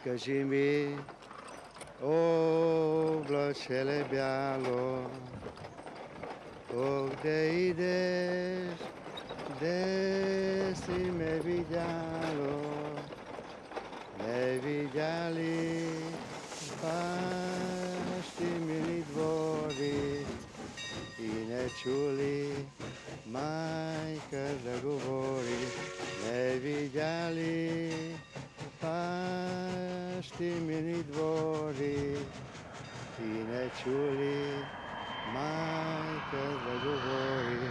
Кажи ми, облачеле бяло, къде идеш, де си ме видяло, не видяли бащи мили двори и не чули майка да говори, не видяли бащи мили двори и не чули майка да говори.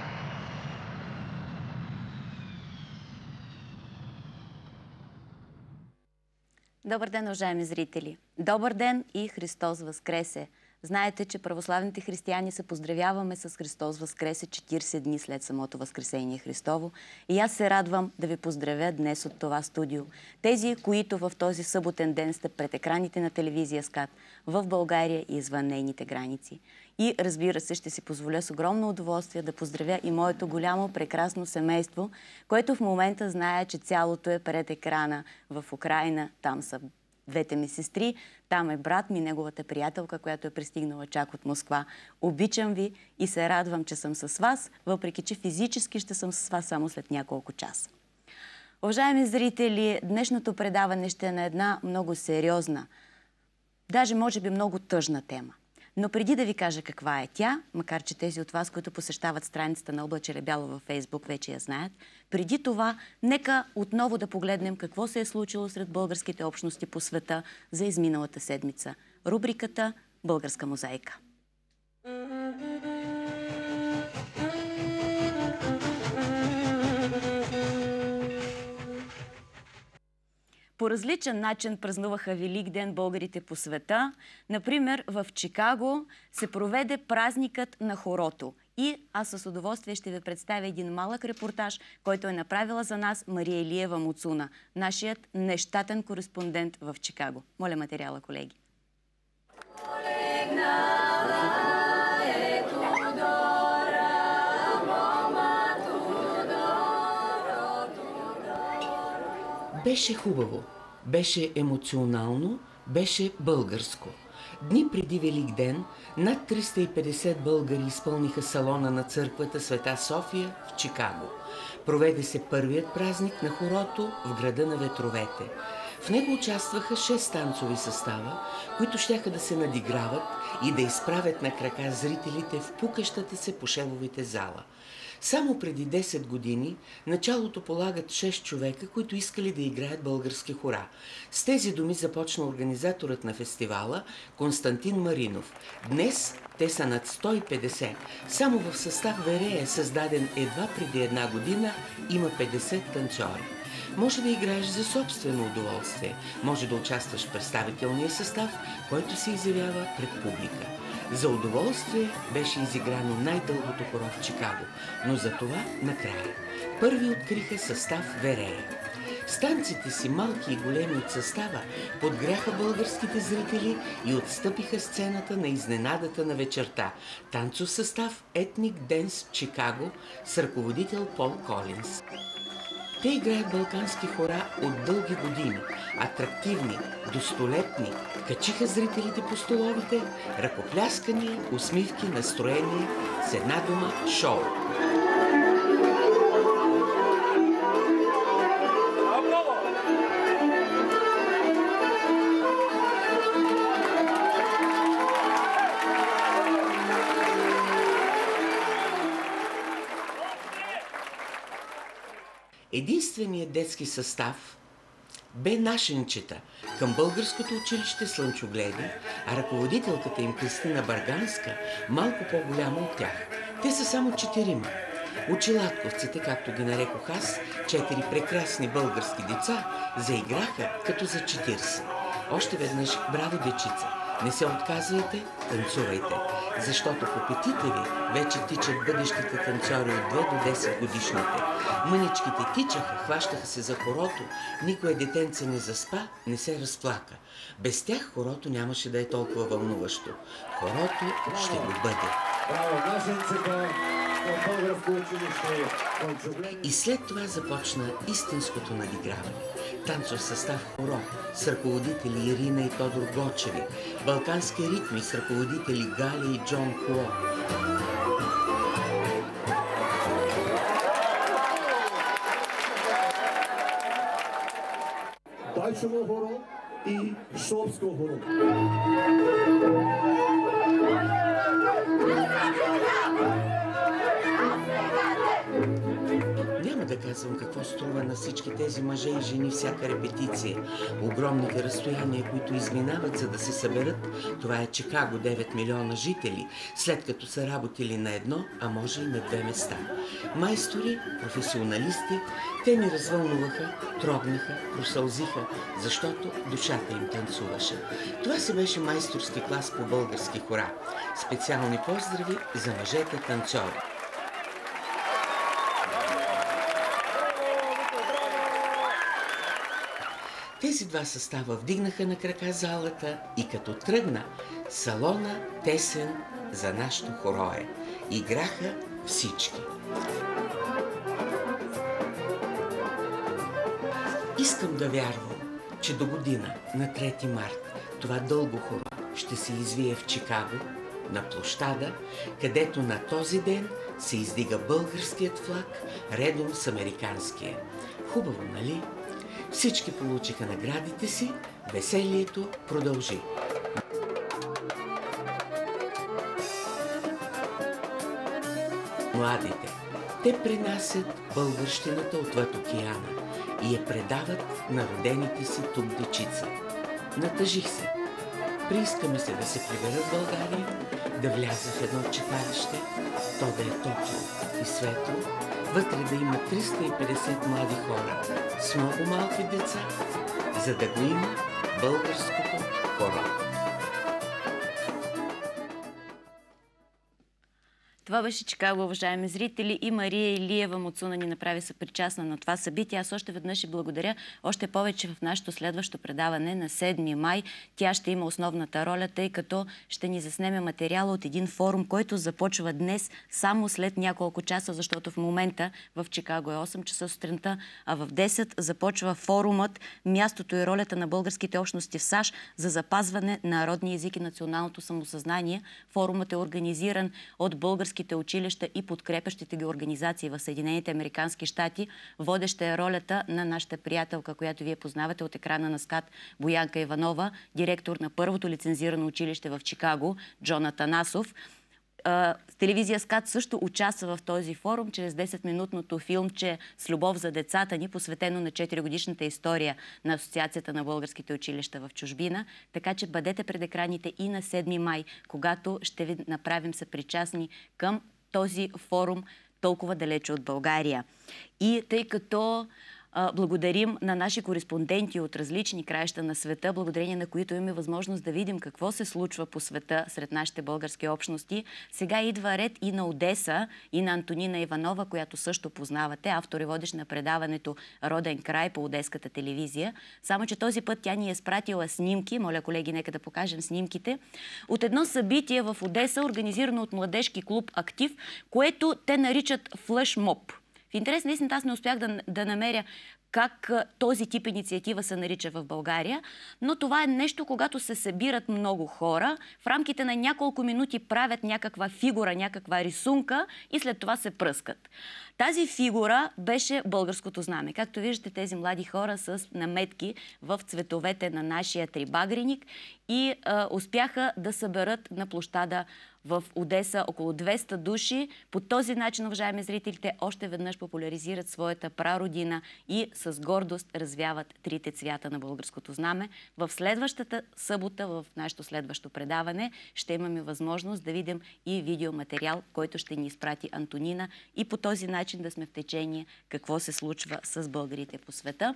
Добър ден, уважаеми зрители! Добър ден и Христос Възкресе! Знаете, че православните християни се поздравяваме с Христос Възкресе 40 дни след самото Възкресение Христово. И аз се радвам да ви поздравя днес от това студио. Тези, които в този съботен ден сте пред екраните на телевизия СКАТ в България и извън нейните граници. И разбира се, ще си позволя с огромно удоволствие да поздравя и моето голямо, прекрасно семейство, което в момента знае, че цялото е пред екрана в Украйна. Там са двете ми сестри, там е брат ми, неговата приятелка, която е пристигнала чак от Москва. Обичам ви и се радвам, че съм с вас, въпреки че физически ще съм с вас само след няколко часа. Уважаеми зрители, днешното предаване ще е на една много сериозна, даже може би много тъжна тема. Но преди да ви кажа каква е тя, макар че тези от вас, които посещават страницата на Облачеле бяло във Фейсбук, вече я знаят, преди това, нека отново да погледнем какво се е случило сред българските общности по света за изминалата седмица. Рубриката «Българска мозайка». По различен начин празнуваха Великден българите по света. Например, в Чикаго се проведе празникът на хорото. И аз с удоволствие ще ви представя един малък репортаж, който е направила за нас Мария Илиева Муцуна, нашият нещатен кореспондент в Чикаго. Моля материала, колеги. Беше хубаво, беше емоционално, беше българско. Дни преди Великден над 350 българи изпълниха салона на църквата Света София в Чикаго. Проведе се първият празник на хорото в града на ветровете. В него участваха 6 танцови състава, които щяха да се надиграват и да изправят на крака зрителите в пукащата се по шевовите зала. Само преди 10 години началото полагат 6 човека, които искали да играят български хора. С тези думи започна организаторът на фестивала Константин Маринов. Днес те са над 150. Само в състав Верея, създаден едва преди една година, има 50 танцори. Може да играеш за собствено удоволствие, може да участваш в представителния състав, който се изявява пред публика. За удоволствие беше изиграно най-дългото хоро в Чикаго, но за това накрая. Първи откриха състав Верея. С танците си, малки и големи от състава, подгряха българските зрители и отстъпиха сцената на изненадата на вечерта. Танцов състав Ethnic Dance Чикаго с ръководител Пол Колинс. Те играят балкански хора от дълги години, атрактивни, достолетни, качиха зрителите по столовите, ръкопляскания, усмивки, настроение, с една дума – шоу. Единственият детски състав бе нашенчета към българското училище Слънчогледи, а ръководителката им Кристина Барганска малко по-голяма от тях. Те са само 4. Очилатковците, както ги нарекох аз, 4 прекрасни български деца, заиграха като за 40. Още веднъж браво, дечица! Не се отказвайте, танцувайте, защото по петите ви вече тичат бъдещите танцори от 2 до 10 годишните. Мъничките тичаха, хващаха се за хорото, никое детенце не заспа, не се разплака. Без тях хорото нямаше да е толкова вълнуващо. Хорото ще го бъде. Браво, нашенцето! от българско училище Кончоглен. И след това започна истинското надиграване. Танцов състав хоро с ръководители Ирина и Тодор Гочеви, балкански ритми с ръководители Галя и Джон Кло. Дайчево хоро и Шопско хоро. Няма да казвам какво струва на всички тези мъже и жени всяка репетиция. Огромните разстояния, които изминават, за да се съберат, това е Чикаго, 9 милиона жители, след като са работили на едно, а може и на две места. Майстори, професионалисти, те ни развълнуваха, трогнаха, просълзиха, защото душата им танцуваше. Това си беше майсторски клас по български хора. Специални поздрави за мъжете танцори. Тези два състава вдигнаха на крака залата и като тръгна, салона тесен за нашето хорое. Играха всички. Искам да вярвам, че до година, на 3 март, това дълго хоро ще се извие в Чикаго, на площада, където на този ден се издига българският флаг, редом с американския. Хубаво, нали? Всички получиха наградите си, веселието продължи. Младите, те принасят българщината отвъд океана и я предават на родените си тук дечица. Натъжих се. Приискаме се да се прибера в България, да вляза в едно читалище, то да е топло и светло, вътре да има 350 млади хора с много малки деца, за да го има българското хоро. Това беше Чикаго, уважаеми зрители, и Мария Илиева Муцуна ни направи съпричастна на това събитие. Аз още веднъж и благодаря, още повече в нашето следващо предаване на 7 май. Тя ще има основната роля, тъй като ще ни заснеме материала от един форум, който започва днес само след няколко часа, защото в момента в Чикаго е 8 часа сутринта, а в 10 започва форумът "Мястото и ролята на българските общности в САЩ за запазване на народния език и националното самосъзнание". Форумът е организиран от българските училища и подкрепящите ги организации в Съединените американски щати. Водеща е ролята на нашата приятелка, която вие познавате от екрана на СКАТ, Боянка Иванова, директор на първото лицензирано училище в Чикаго, Джон Атанасов. Телевизия СКАТ също участва в този форум чрез 10-минутното филмче "С любов за децата ни", посветено на 4-годишната история на Асоциацията на българските училища в чужбина. Така че бъдете пред екраните и на 7 май, когато ще ви направим съпричастни към този форум толкова далече от България. И тъй като благодарим на наши кореспонденти от различни краища на света, благодарение на които имаме възможност да видим какво се случва по света сред нашите български общности. Сега идва ред и на Одеса, и на Антонина Иванова, която също познавате, автор и водещ на предаването "Роден край" по Одеската телевизия. Само че този път тя ни е спратила снимки, моля колеги, нека да покажем снимките, от едно събитие в Одеса, организирано от младежки клуб "Актив", което те наричат флешмоб. В интерес на истината аз не успях да намеря как този тип инициатива се нарича в България, но това е нещо, когато се събират много хора, в рамките на няколко минути правят някаква фигура, някаква рисунка и след това се пръскат. Тази фигура беше българското знаме. Както виждате, тези млади хора с наметки в цветовете на нашия трибагреник и успяха да съберат на площада в Одеса около 200 души. По този начин, уважаеми зрителите, още веднъж популяризират своята прародина и с гордост развяват трите цвята на българското знаме. В следващата събота, в нашето следващо предаване, ще имаме възможност да видим и видеоматериал, който ще ни изпрати Антонина, и по този начин да сме в течение какво се случва с българите по света.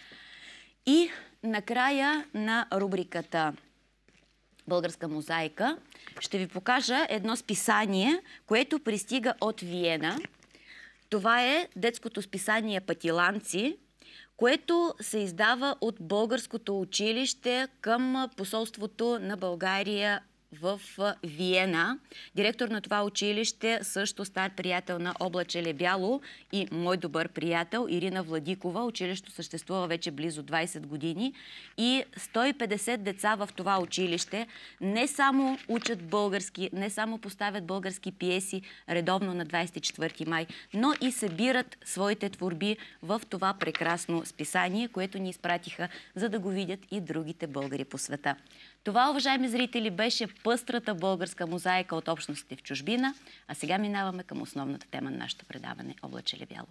И накрая на рубриката "Българска мозайка" ще ви покажа едно списание, което пристига от Виена. Това е детското списание "Пътиланци", което се издава от българското училище към посолството на България в Виена. Директор на това училище, също стар приятел на Облачеле Бяло и мой добър приятел Ирина Владикова. Училището съществува вече близо 20 години и 150 деца в това училище не само учат български, не само поставят български пиеси редовно на 24 май, но и събират своите творби в това прекрасно списание, което ни изпратиха, за да го видят и другите българи по света. Това, уважаеми зрители, беше пъстрата българска мозайка от общностите в чужбина, а сега минаваме към основната тема на нашето предаване – Облачеле Бяло.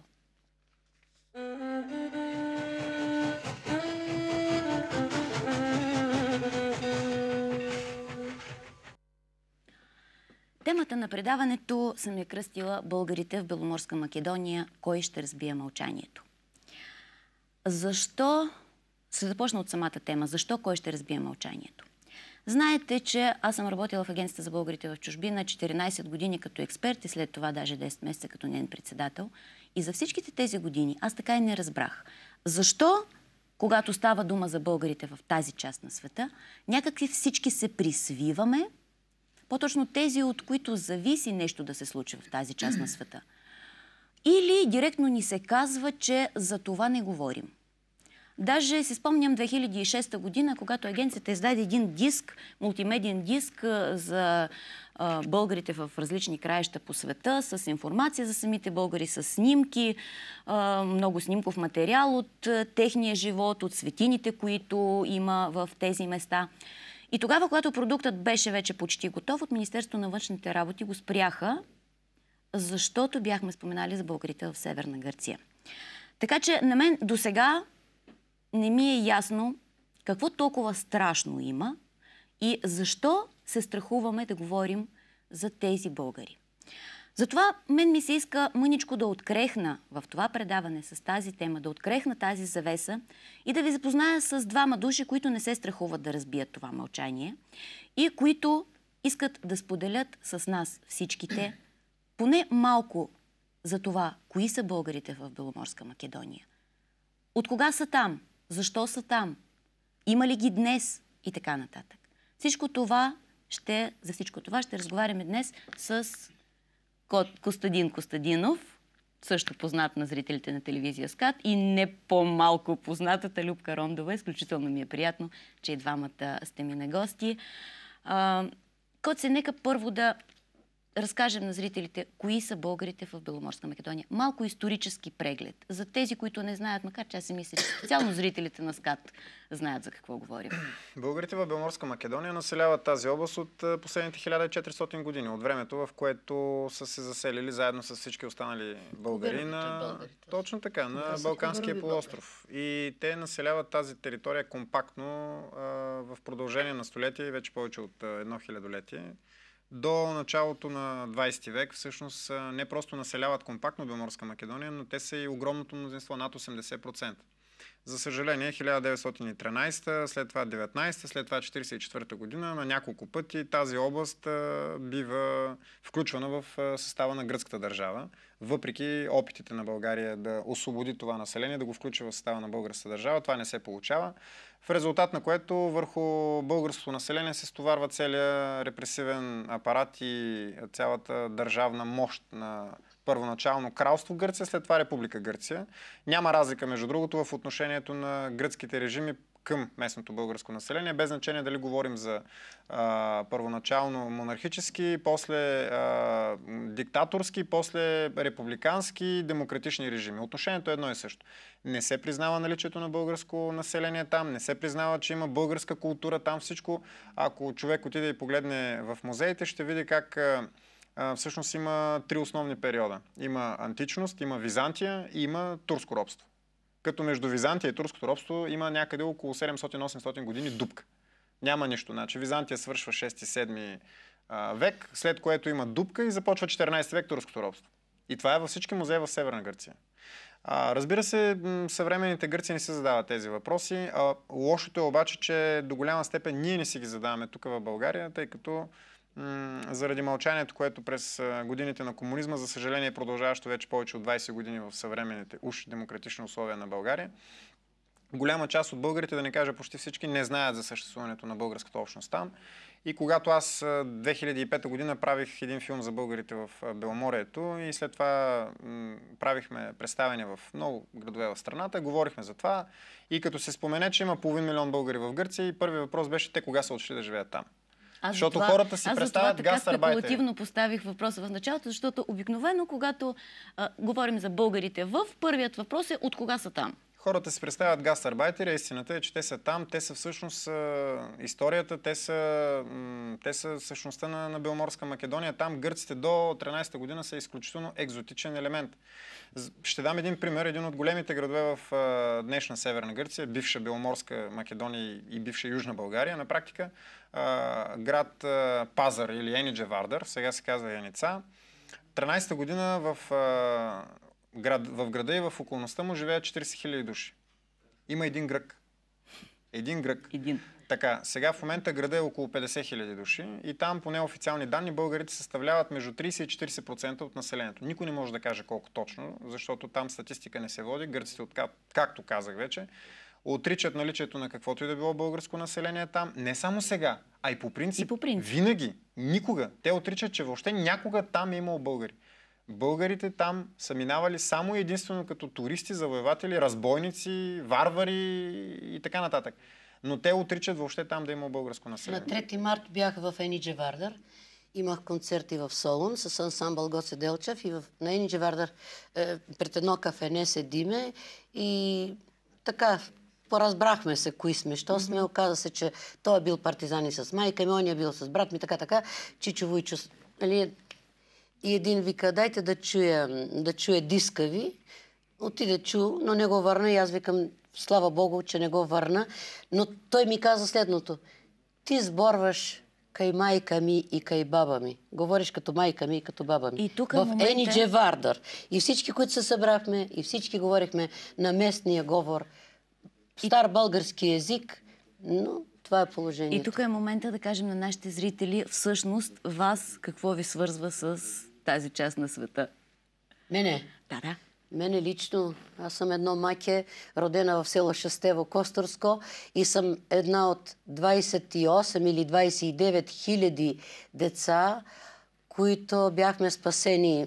Темата на предаването съм я кръстила "Българите в Беломорска Македония. Кой ще разбие мълчанието?" Защо? Ще започна от самата тема. Защо кой ще разбие мълчанието? Знаете, че аз съм работила в Агенцията за българите в чужбина 14 години като експерт и след това даже 10 месеца като неин председател. И за всичките тези години аз така и не разбрах. Защо, когато става дума за българите в тази част на света, някакви всички се присвиваме, по-точно тези, от които зависи нещо да се случи в тази част на света. Или директно ни се казва, че за това не говорим. Даже си спомням 2006 година, когато агенцията издаде един диск, мултимедиен диск за българите в различни краища по света, с информация за самите българи, с снимки, много снимков материал от техния живот, от светините, които има в тези места. И тогава, когато продуктът беше вече почти готов, от Министерството на външните работи го спряха, защото бяхме споменали за българите в Северна Гърция. Така че на мен досега не ми е ясно какво толкова страшно има и защо се страхуваме да говорим за тези българи. Затова мен ми се иска мъничко да открехна в това предаване с тази тема, да открехна тази завеса и да ви запозная с двама души, които не се страхуват да разбият това мълчание и които искат да споделят с нас всичките поне малко за това, кои са българите в Беломорска Македония. От кога са там? Защо са там? Има ли ги днес? И така нататък. За всичко това ще разговаряме днес с Костадин Костадинов, също познат на зрителите на телевизия СКАТ, и не по-малко познатата Любка Рондова. Изключително ми е приятно, че и двамата сте ми на гости. Коце, нека първо да разкажем на зрителите кои са българите в Беломорска Македония. Малко исторически преглед. За тези, които не знаят, макар че аз си мисля, че специално зрителите на СКАТ знаят за какво говорим. Българите в Беломорска Македония населяват тази област от последните 1400 години, от времето, в което са се заселили заедно с всички останали българи точно така, на Балканския полуостров. И те населяват тази територия компактно в продължение на столетия и вече повече от едно хилядолетие. До началото на 20 век всъщност не просто населяват компактно Беломорска Македония, но те са и огромното мнозинство, над 80%. За съжаление, 1913, след това 19, след това 1944 година, на няколко пъти тази област бива включвана в състава на гръцката държава, въпреки опитите на България да освободи това население, да го включи в състава на българската държава. Това не се получава. В резултат на което върху българското население се стоварва целият репресивен апарат и цялата държавна мощ на първоначално кралство Гърция, след това Република Гърция. Няма разлика, между другото, в отношението на гръцките режими към местното българско население, без значение дали говорим за първоначално монархически, после диктаторски, после републикански, демократични режими. Отношението е едно и също. Не се признава наличието на българско население там, не се признава, че има българска култура там. Всичко, ако човек отиде и погледне в музеите, ще види как всъщност има три основни периода. Има античност, има Византия и има турско робство. Като между Византия и турското робство има някъде около 700-800 години дупка. Няма нищо. Значи Византия свършва 6-7 век, след което има дупка и започва 14 век турското робство. И това е във всички музеи в Северна Гърция. Разбира се, съвременните гърци не си задават тези въпроси. Лошото е обаче, че до голяма степен ние не си ги задаваме тук в България, тъй като заради мълчанието, което през годините на комунизма, за съжаление продължаващо вече повече от 20 години в съвременните уж демократични условия на България, голяма част от българите, да не кажа почти всички, не знаят за съществуването на българската общност там. И когато аз 2005 година правих един филм за българите в Беломорието и след това правихме представяне в много градове в страната, говорихме за това и като се спомене, че има половин милион българи в Гърция и първият въпрос беше те кога са отшли да живеят там. Защото хората си представят гастарбайтери. Аз спекулативно поставих въпроса в началото, защото обикновено, когато говорим за българите първият въпрос е от кога са там. Хората се представят гастарбайтери, истината е, че те са там, те са всъщност историята, те са същността на Беломорска Македония. Там гърците до 13-та година са изключително екзотичен елемент. Ще дам един пример. Един от големите градове в днешна Северна Гърция, бивша Беломорска Македония и бивша Южна България, на практика град Пазар или Енидже Вардър, сега се казва Яница. 13-та година в града и в околността му живеят 40 000 души. Има един грък. Един грък. Така, сега в момента града е около 50 000 души и там по неофициални данни българите съставляват между 30 и 40% от населението. Никой не може да каже колко точно, защото там статистика не се води. Гърците, както казах вече, отричат наличието на каквото и да било българско население там. Не само сега, а и по принцип. Винаги, никога. Те отричат, че въобще някога там е имало българи. Българите там са минавали само и единствено като туристи, завоеватели, разбойници, варвари и така нататък. Но те отричат въобще там да има българско население. На 3 март бях в Енидже Вардър. Имах концерти в Солун с ансамбъл Гоце Делчев и на Енидже Вардър пред едно кафене седиме и така поразбрахме се кои сме, що сме. Оказа се, че той е бил партизани с майка ми, он е бил с брат ми, така. Чичо Войчо, нали. И един вика, дайте да чуя диска ви. Отиде чу, но не го върна и аз викам, слава Богу, че не го върна. Но той ми каза следното. Ти сборваш кай майка ми и кай баба ми. Говориш като майка ми и като баба ми. И тук в Енидже Вардър. И всички, които се събрахме, и всички говорихме на местния говор. Стар български език, но това е положението. И тук е момента да кажем на нашите зрители, всъщност вас какво ви свързва с тази част на света? Мене? Да. Мене лично, аз съм едно маке, родена в село Шестево, Костурско и съм една от 28 или 29 хиляди деца, които бяхме спасени,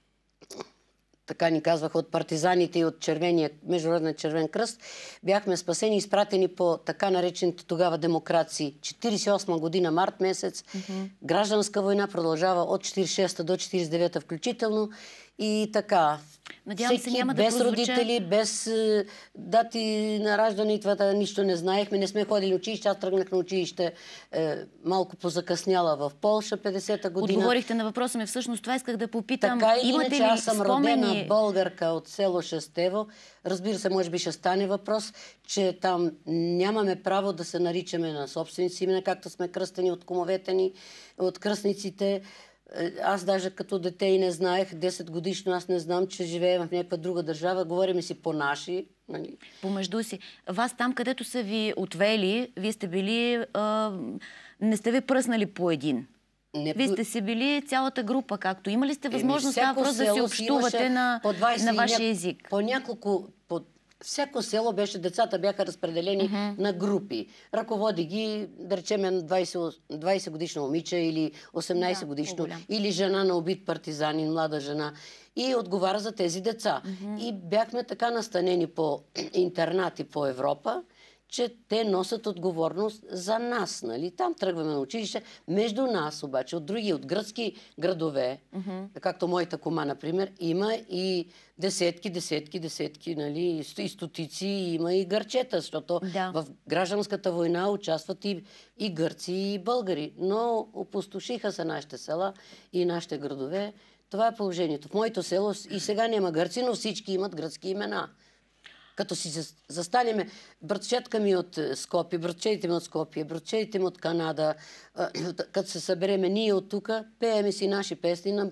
така ни казваха, от партизаните и от Международния червен кръст, бяхме спасени и изпратени по така наречените тогава демокрации. 48 година, март месец, гражданска война продължава от 46 до 49 включително и така. Надявам се, няма да без родители, без дати на раждане и това нищо не знаехме. Не сме ходили на училище. Аз тръгнах на училище малко позакъсняла в Полша 50-та година. Отговорихте на въпроса ми. Всъщност това исках да попитам. Така и иначе аз съм спомени... родена българка от село Шестево. Разбира се, може би ще стане въпрос, че там нямаме право да се наричаме на собственици имена, както сме кръстени от кумовете ни, от кръстниците. Аз даже като дете и не знаех, 10 годишно аз не знам, че живеем в някаква друга държава. Говорим си по наши. Нали? Помежду си. Вас там, където са ви отвели, вие сте били... не сте ви пръснали по един. Вие сте си били цялата група, както. Имали сте възможност въпрос да си общувате на вашия език? По няколко... Всяко село децата бяха разпределени на групи. Ръководи ги, да речем, 20 годишно момиче или 18 годишно, или жена на убит партизанин, млада жена. И отговаря за тези деца. И бяхме така настанени по интернати по Европа, че те носят отговорност за нас. Нали? Там тръгваме на училище. Между нас обаче, от гръцки градове, както моята кума, например, има и десетки, нали, и стотици, има и гърчета, защото в гражданската война участват и гърци, и българи. Но опустошиха се нашите села и нашите градове. Това е положението. В моето село и сега няма гърци, но всички имат гръцки имена. Като си застанеме, братчетка ми от Скопие, братчетите ми от Скопие, братчетите ми от Канада, като се събереме ние от тук, пееме си наши песни на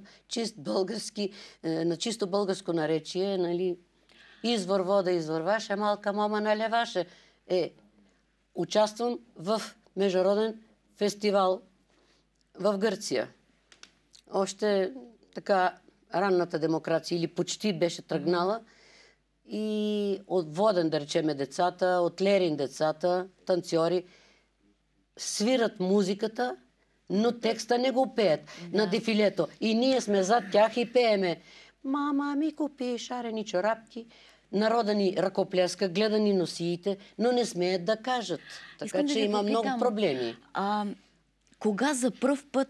чисто българско наречие, нали, извор вода извърваше, малка мама налеваше. Участвам в международен фестивал в Гърция. Още така ранната демокрация или почти беше тръгнала. и от Воден, да речеме, децата, от Лерин децата, танцори, свират музиката, но текста не го пеят на дефилето. И ние сме зад тях и пееме: мама ми купи шарени чорапки. Народа ни ръкопляска, гледа ни носиите, но не смеят да кажат. Така че има много проблеми. Кога за пръв път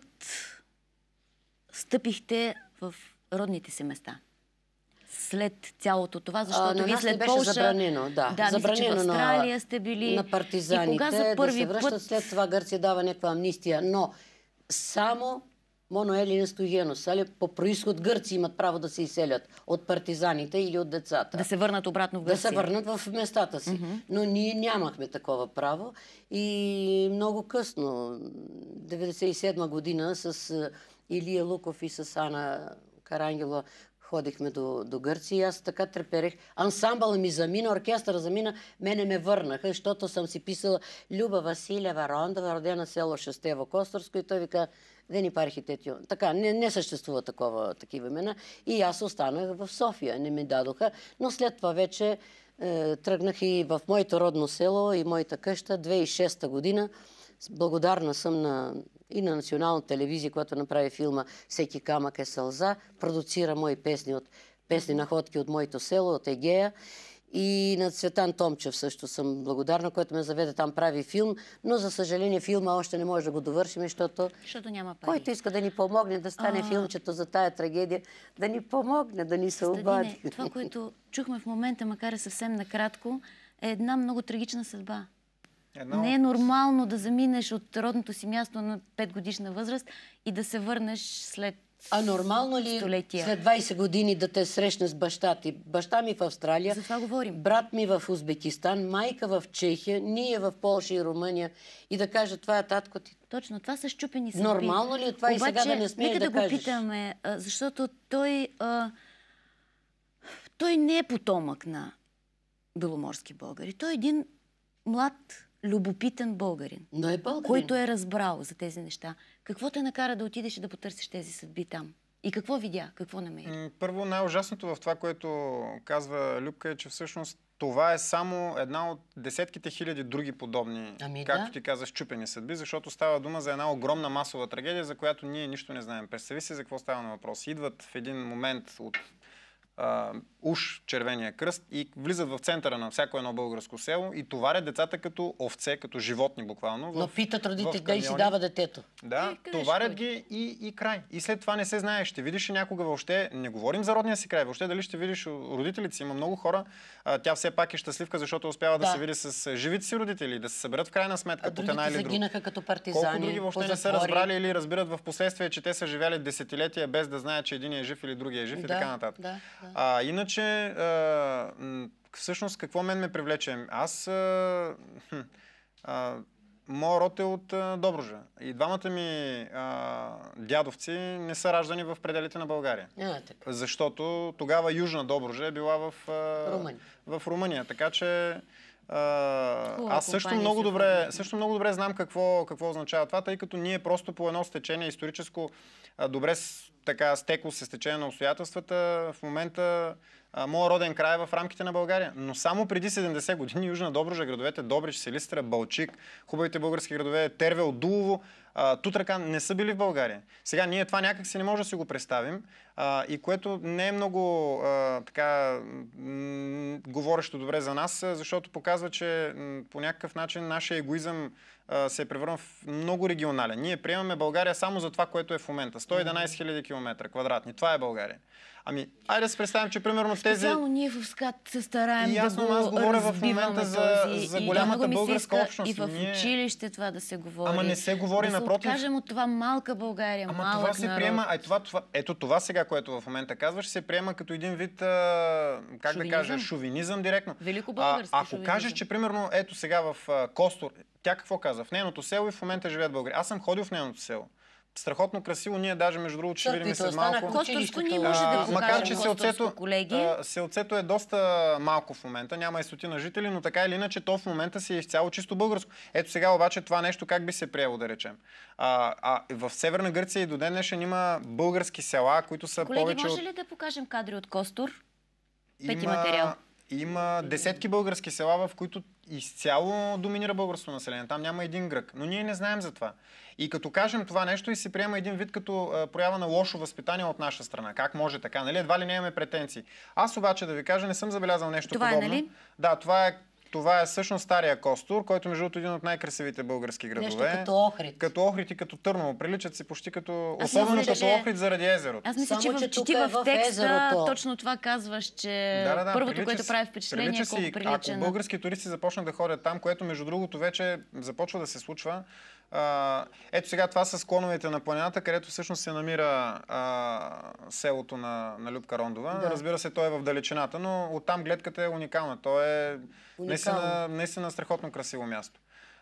стъпихте в родните си места? След цялото това, защото вие след беше Полша... забранено, да. Забранено в Австралия сте били. На партизаните, и кога за първи да се връщат, път... след това Гърция дава някаква амнистия. Но само Моноели Стоянос, по происход гърци имат право да се изселят от партизаните или от децата. Да се върнат обратно в Гърция. Да се върнат в местата си. Но ние нямахме такова право. И много късно, 97 година, с Илия Луков и с Ана Карангелова ходихме до Гърция и аз така треперех. Ансамбъл ми замина, оркестър замина, мене ме върнаха, защото съм си писала Люба Василева Рондова, родена село Шестево Костърско, и той вика: Вени пархитетио. Така, не съществува такива имена. И аз останах в София, не ми дадоха. Но след това вече тръгнах и в моето родно село и моята къща, 2006 година. Благодарна съм и на Национална телевизия, която направи филма "Всеки камък е сълза", продуцира мои песни находки от моето село, от Егея. И на Цветан Томчев също съм благодарна, който ме заведе там, прави филм, но за съжаление филма още не може да го довършим, защото няма пари. Който иска да ни помогне да стане филмчето за тая трагедия, да ни помогне, да ни се обади. Това, което чухме в момента, макар и съвсем накратко, е една много трагична съдба. Не е нормално да заминеш от родното си място на 5-годишна възраст и да се върнеш след нормално ли столетия. След 20 години да те срещне с баща ти? Баща ми в Австралия, за това говорим. Брат ми в Узбекистан, майка в Чехия, ние в Полша и Румъния, и да кажа: това е татко ти. Точно, това са счупени съдби. Нормално ли е това? Обаче, и сега да не смееш да кажеш? Нека да го питаме, защото той не е потомък на беломорски българи. Той е един млад, любопитен българин, Но е българин, който е разбрал за тези неща. Какво те накара да отидеш и да потърсиш тези съдби там? И какво видя? Какво намери? Първо, най-ужасното в това, което казва Любка, е, че всъщност това е само една от десетките хиляди други подобни, както ти казаш, счупени съдби, защото става дума за една огромна масова трагедия, за която ние нищо не знаем. Представи си за какво става на въпрос. Идват в един момент от уж Червения кръст и влизат в центъра на всяко едно българско село и товарят децата като овце, като животни буквално. Но питат родителите да и си дава детето. Да, товарят ги и край. И след това не се знае. Ще видиш ли някога въобще, не говорим за родния си край, въобще дали ще видиш родителите си. Има много хора. Тя все пак е щастливка, защото успява да се види с живите си родители, да се съберат в крайна сметка под една или друга. Загинаха като партизани. Колко други въобще не са разбрали или разбират в последствие, че те са живяли десетилетия без да знаят, че един е жив или другия е жив и така нататък. Иначе, всъщност, какво мен ме привлече? Аз, моят род е от Добруджа. И двамата ми дядовци не са раждани в пределите на България. Защото тогава Южна Добруджа е била в Румъния. Така че аз също много добре знам какво означава това, тъй като ние просто по едно стечение историческо добре така стекло се стечение на обстоятелствата. В момента моят роден край е в рамките на България. Но само преди 70 години Южна Добруджа, градовете Добрич, Силистра, Балчик, хубавите български градове Тервел, Дулово, Тутракан не са били в България. Сега ние това някак си не може да си го представим и което не е много така говорещо добре за нас, защото показва, че по някакъв начин нашия егоизъм се е превърнал в много регионален. Ние приемаме България само за това, което е в момента. 111 000 км квадратни. Това е България. Ами, айде да се представим, че примерно тези... Специално ние в СКАТ се стараем да го аз говоря в момента за голямата българска общност. И в училище това да се говори. Ама не се говори, напротив. Да се откажем от това малка България, малък народ. Това се приема, ето това сега, което в момента казваш, се приема като един вид, как шовинизъм? Да кажа, шовинизъм директно. Великобългарски ако шовинизъм. кажеш, че примерно, ето сега в Костур, тя какво каза? В нейното село и в момента живеят българи. Аз съм ходил в нейното село. Страхотно красиво, ние даже между другото ще видим след малко. Костурско ние може да покажем. Макар че колеги. селцето е доста малко в момента, няма и стотина жители, но така или иначе то в момента си е изцяло чисто българско. Ето сега обаче това нещо как би се приело, да речем. В Северна Гърция и до ден днешен има български села, които са колеги, повече може ли да покажем кадри от Костур? Пети материал. Има десетки български села, в които изцяло доминира българското население. Там няма един грък. Но ние не знаем за това. И като кажем това нещо и се приема един вид като проява на лошо възпитание от наша страна. Как може така? Нали? Едва ли не имаме претенции. Аз обаче да ви кажа, не съм забелязал нещо това подобно. Нали? Да, това е всъщност Стария Костур, който между другото е един от най-красивите български градове. Нещо като Охрид. Като Охрид и като Търново. Приличат си почти като... Аз Особено мисля, като че- Охрид заради езерото. Аз мисля, Само, че че ти тук е в в текста езерото. точно това казваш, че първото, което прави впечатление, е колко прилича Ако на... български туристи започнат да ходят там, което между другото вече започва да се случва. Ето сега това са склоновете на планината, където всъщност се намира селото на Любка Рондова. Да. Разбира се, той е в далечината, но оттам гледката е уникална. То е наистина страхотно красиво място.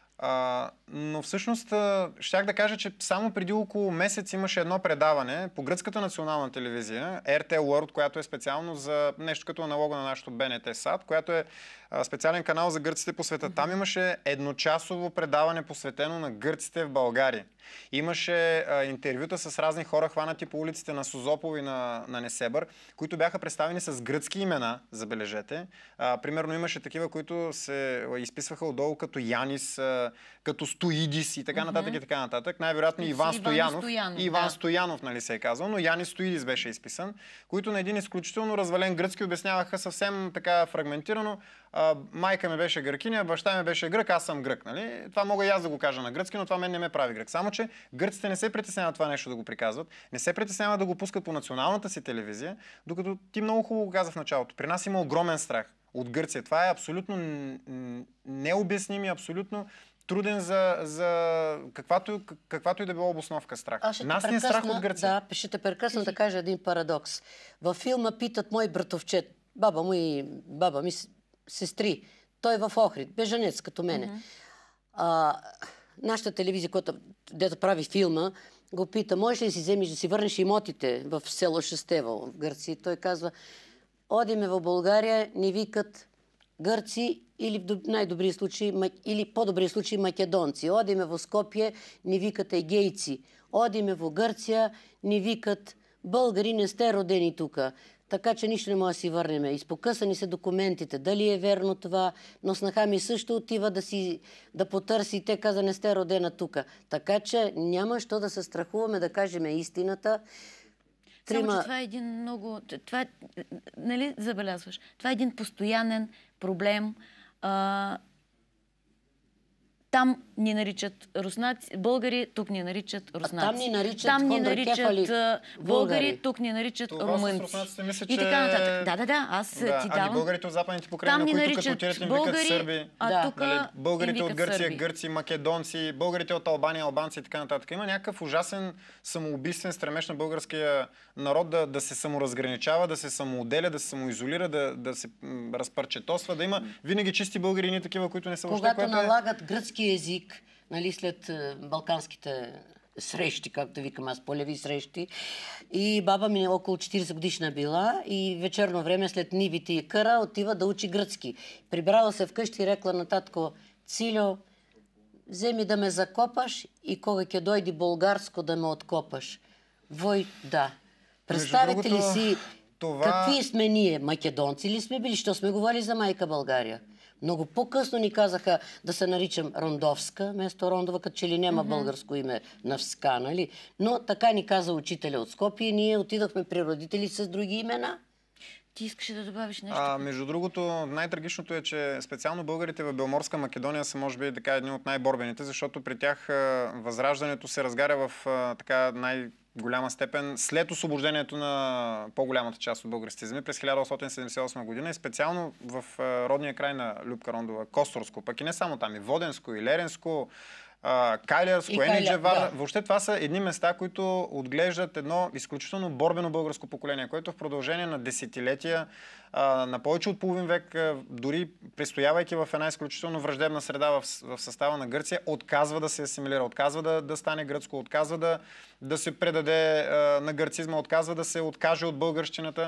Но всъщност щях да кажа, че само преди около месец имаше едно предаване по гръцката национална телевизия, RTL World, която е специално за нещо като аналога на нашото БНТ САД, която е специален канал за гърците по света. Там имаше едночасово предаване посветено на гърците в България. Имаше интервюта с разни хора, хванати по улиците на Созопол и на Несебър, които бяха представени с гръцки имена, забележете. Примерно имаше такива, които се изписваха отдолу като Янис, като Стоидис и така нататък и така нататък. Най-вероятно Иван Стоянов. Иван Стоянов, нали се е казал, но Янис Стоидис беше изписан, които на един изключително развален гръцки обясняваха съвсем така фрагментирано. Майка ми беше гръкиня, баща ми беше грък, аз съм грък. Нали? Това мога и аз да го кажа на гръцки, но това мен не ме прави грък. Само че гърците не се притесняват това нещо да го приказват, не се притесняват да го пускат по националната си телевизия, докато ти много хубаво го каза в началото. При нас има огромен страх от Гърция. Това е абсолютно необясним и абсолютно труден за каквато и да било обосновка страх. Нас не е страх от Гърция. Да, ще те прекъсна да кажа един парадокс. Във филма питат мой братовчет, баба ми сестри. Той е в Охрид, бежанец като мене. Нашата телевизия, дето прави филма, го пита, можеш ли да си вземеш да си върнеш имотите в село Шестево в Гърция? Той казва, одиме в България, ни викат гърци или в най-добрия случай, или по-добрия случай македонци. Одиме в Скопие, ни викат егейци. Одиме в Гърция, ни викат българи, не сте родени тука. Така че нищо не може да си върнем. Изпокъсани са документите. Дали е верно това? Но снаха ми също отива да потърси. Те каза, не сте родена тук. Така че няма що да се страхуваме да кажем истината. Само, че това е един много... нали забелязваш? Това е един постоянен проблем. Там ни наричат руснаци, българи, тук ни наричат руснаци. Там ни наричат българи, тук ни наричат румънци. И така нататък. Да, аз ти давам. Ами българите от западните покрайнина, които като отидат им викат сърби. Българите от Гърция, гърци, македонци, българите от Албания, албанци и така нататък. Има някакъв ужасен самоубийствен стремеж на българския народ да се саморазграничава, да се самоотделя, да се самоизолира, да се разпарчетосва, да има винаги чисти българи и не такива, които не са въобще. Когато налагат гръцки език, нали, след балканските срещи, както викам аз, полеви срещи. И баба ми около 40 годишна била и вечерно време след нивите и къра отива да учи гръцки. Прибрала се вкъщи и рекла на татко, Цилю, вземи да ме закопаш и кога ќе дойди българско да ме откопаш. Вой, да. Представете ли си какви сме ние? Македонци ли сме били? Що сме говорили за майка България? Много по-късно ни казаха да се наричам Рондовска, вместо Рондова, като че ли няма българско име на Вска, нали? Но така ни каза учителя от Скопие, ние отидохме при родители с други имена. Ти искаш да добавиш нещо? Между другото, най-трагичното е, че специално българите в Беломорска Македония са, може би, така едни от най-борбените, защото при тях възраждането се разгаря в така голяма степен след освобождението на по-голямата част от българските земи през 1878 година и специално в родния край на Любка Рондова, Костурско, пък и не само там, и Воденско, и Леренско, Кайлярско, Енеджевар. Въобще това са едни места, които отглеждат едно изключително борбено българско поколение, което в продължение на десетилетия, на повече от половин век, дори престоявайки в една изключително враждебна среда в състава на Гърция, отказва да се асимилира, отказва да стане гръцко, отказва да се предаде на гърцизма, отказва да се откаже от българщината.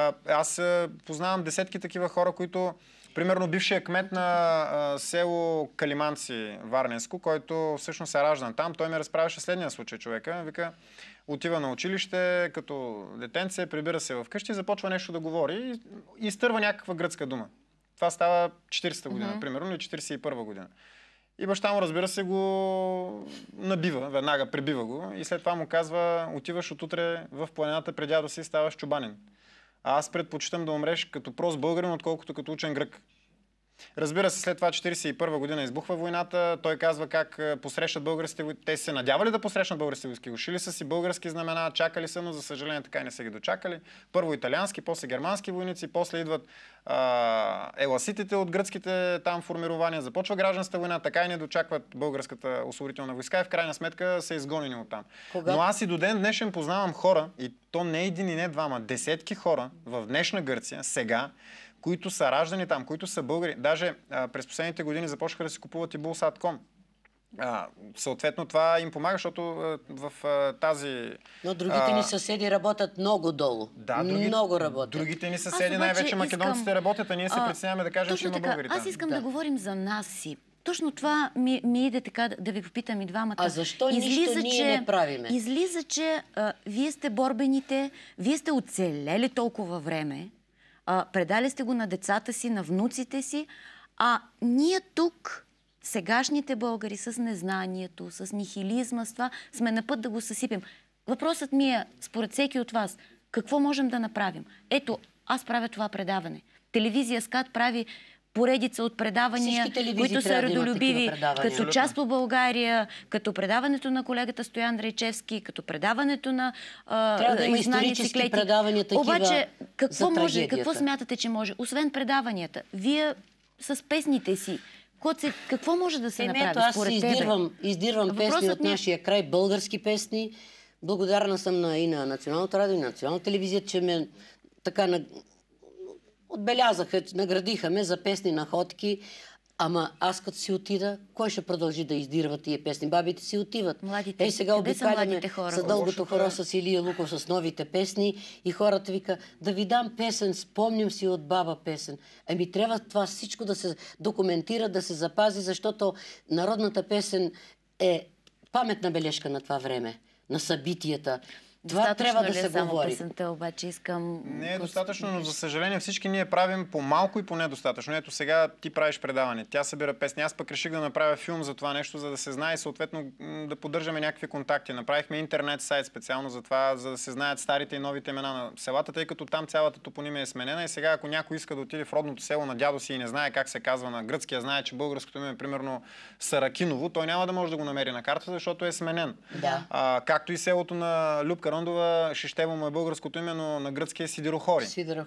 Аз познавам десетки такива хора, които примерно бившия кмет на село Калиманци, Варненско, който всъщност е раждан там, той ми разправяше следния случай човека. Вика, отива на училище като детенце, прибира се вкъщи, започва нещо да говори и изтърва някаква гръцка дума. Това става 40-та година, примерно, или 41-та година. И баща му, разбира се, го набива, веднага пребива го и след това му казва: отиваш отутре в планината при дядо си и ставаш чубанин. А аз предпочитам да умреш като прост българин, отколкото като учен грък. Разбира се, след това 41 година избухва войната. Той казва как посрещат българските войски. Те се надявали да посрещнат българските войски. Ушили са си български знамена, чакали са, но за съжаление така и не са ги дочакали. Първо италиански, после германски войници, после идват еласитите от гръцките там формирования. Започва гражданската война, така и не дочакват българската освободителна войска и в крайна сметка са изгонени оттам. Но аз и до ден днешен познавам хора, и то не един и не двама, десетки хора в днешна Гърция, сега, които са раждани там, които са българи. Даже през последните години започнаха да си купуват и Булсатком. Съответно това им помага, защото в тази... Но другите ни съседи работят много долу. Да, много работят. Другите ни съседи, най-вече македонците работят, а ние се притесняваме да кажем, че има българи там. Аз искам да говорим за нас си. Точно това ми иде така да ви попитам и двамата. А защо нищо ние не правиме? Излиза, че вие сте борбените, вие сте оцелели толкова време, предали сте го на децата си, на внуците си, а ние тук, сегашните българи, с незнанието, с нихилизма, с това, сме на път да го съсипем. Въпросът ми е, според всеки от вас, какво можем да направим? Ето, аз правя това предаване. Телевизия СКАТ прави поредица от предавания, които са родолюбиви, като Част по България, като предаването на колегата Стоян Райчевски, като предаването на Знани циклети. Обаче, какво смятате, че може? Освен предаванията, вие с песните си, какво може да се направи според тебе? Аз издирвам песни от нашия край, български песни. Благодарна съм и на Националното радио, и на Националната телевизия, че ме така отбелязаха, наградиха ме за песни находки. Ама аз като си отида, кой ще продължи да издирва тия песни? Бабите си отиват. Младите. Сега обикаляме с дългото хоро с Илия Луков с новите песни и хората вика: да ви дам песен, спомням си от баба песен. Ами трябва това всичко да се документира, да се запази, защото народната песен е паметна бележка на това време, на събитията. Това трябва да се говори. Песента, обаче искам... Не е достатъчно, но за съжаление всички ние правим по малко и по недостатъчно. Ето сега ти правиш предаване, тя събира песни. Аз пък реших да направя филм за това нещо, за да се знае и съответно да поддържаме някакви контакти. Направихме интернет сайт специално за това, за да се знаят старите и новите имена на селата, тъй като там цялата топонимия е сменена и сега ако някой иска да отиде в родното село на дядо си и не знае как се казва на гръцкия, знае, че българското име е примерно Саракиново, той няма да може да го намери на картата, защото е сменен. Да. Както и селото на Любка Рондова, Шещево му е българското име, но на гръцки е Сидирохори.